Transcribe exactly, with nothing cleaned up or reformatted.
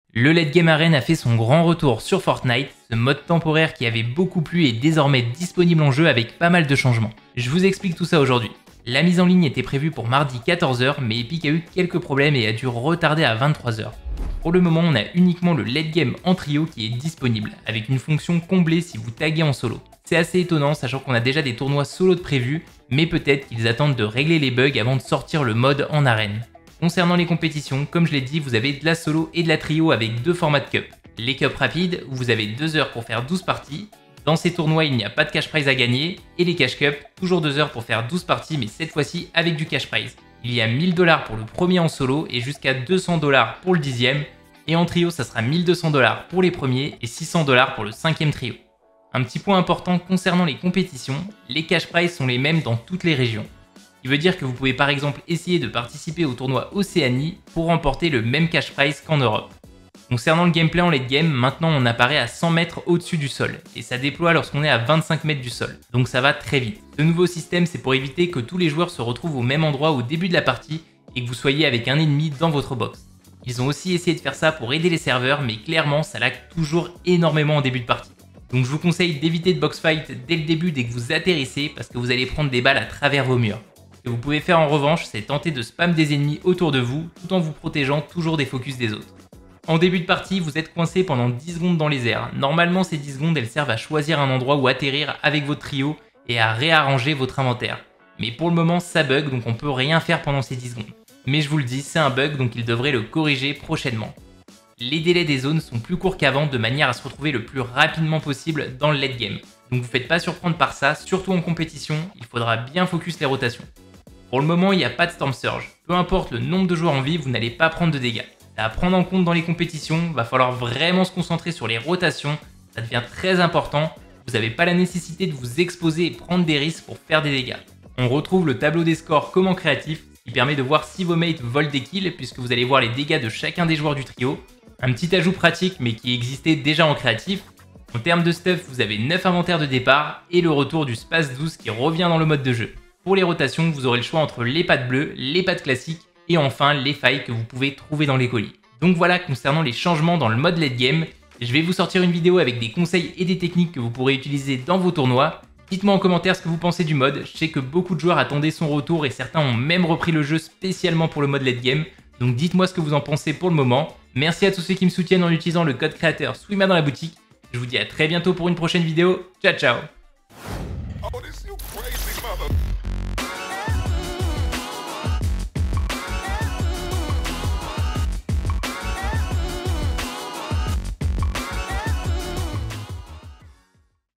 Le late game arène a fait son grand retour sur Fortnite, ce mode temporaire qui avait beaucoup plu est désormais disponible en jeu avec pas mal de changements. Je vous explique tout ça aujourd'hui. La mise en ligne était prévue pour mardi quatorze heures, mais Epic a eu quelques problèmes et a dû retarder à vingt-trois heures. Pour le moment, on a uniquement le late game en trio qui est disponible, avec une fonction comblée si vous taguez en solo. C'est assez étonnant sachant qu'on a déjà des tournois solo de prévus, mais peut-être qu'ils attendent de régler les bugs avant de sortir le mode en arène. Concernant les compétitions, comme je l'ai dit, vous avez de la solo et de la trio avec deux formats de cup. Les cups rapides, où vous avez deux heures pour faire douze parties. Dans ces tournois, il n'y a pas de cash prize à gagner. Et les cash cup, toujours deux heures pour faire douze parties, mais cette fois-ci avec du cash prize. Il y a mille dollars pour le premier en solo et jusqu'à deux cents dollars pour le dixième. Et en trio, ça sera mille deux cents dollars pour les premiers et six cents dollars pour le cinquième trio. Un petit point important concernant les compétitions, les cash prizes sont les mêmes dans toutes les régions. Ce qui veut dire que vous pouvez par exemple essayer de participer au tournoi Océanie pour remporter le même cash prize qu'en Europe. Concernant le gameplay en late game, maintenant on apparaît à cent mètres au-dessus du sol, et ça déploie lorsqu'on est à vingt-cinq mètres du sol, donc ça va très vite. Ce nouveau système c'est pour éviter que tous les joueurs se retrouvent au même endroit au début de la partie et que vous soyez avec un ennemi dans votre box. Ils ont aussi essayé de faire ça pour aider les serveurs, mais clairement ça lag toujours énormément en début de partie. Donc je vous conseille d'éviter de box fight dès le début dès que vous atterrissez parce que vous allez prendre des balles à travers vos murs. Ce que vous pouvez faire en revanche, c'est tenter de spam des ennemis autour de vous, tout en vous protégeant toujours des focus des autres. En début de partie, vous êtes coincé pendant dix secondes dans les airs. Normalement, ces dix secondes, elles servent à choisir un endroit où atterrir avec votre trio et à réarranger votre inventaire. Mais pour le moment, ça bug, donc on peut rien faire pendant ces dix secondes. Mais je vous le dis, c'est un bug, donc il devrait le corriger prochainement. Les délais des zones sont plus courts qu'avant, de manière à se retrouver le plus rapidement possible dans le late game. Donc vous ne faites pas surprendre par ça, surtout en compétition, il faudra bien focus les rotations. Pour le moment, il n'y a pas de Storm Surge. Peu importe le nombre de joueurs en vie, vous n'allez pas prendre de dégâts. C'est à prendre en compte dans les compétitions, va falloir vraiment se concentrer sur les rotations, ça devient très important. Vous n'avez pas la nécessité de vous exposer et prendre des risques pour faire des dégâts. On retrouve le tableau des scores comme en créatif, qui permet de voir si vos mates volent des kills, puisque vous allez voir les dégâts de chacun des joueurs du trio. Un petit ajout pratique, mais qui existait déjà en créatif. En termes de stuff, vous avez neuf inventaires de départ et le retour du Space douze qui revient dans le mode de jeu. Pour les rotations, vous aurez le choix entre les pattes bleues, les pattes classiques et enfin les failles que vous pouvez trouver dans les colis. Donc voilà concernant les changements dans le mode late game. Je vais vous sortir une vidéo avec des conseils et des techniques que vous pourrez utiliser dans vos tournois. Dites-moi en commentaire ce que vous pensez du mode. Je sais que beaucoup de joueurs attendaient son retour et certains ont même repris le jeu spécialement pour le mode late game. Donc dites-moi ce que vous en pensez pour le moment. Merci à tous ceux qui me soutiennent en utilisant le code créateur Swima dans la boutique. Je vous dis à très bientôt pour une prochaine vidéo. Ciao ciao.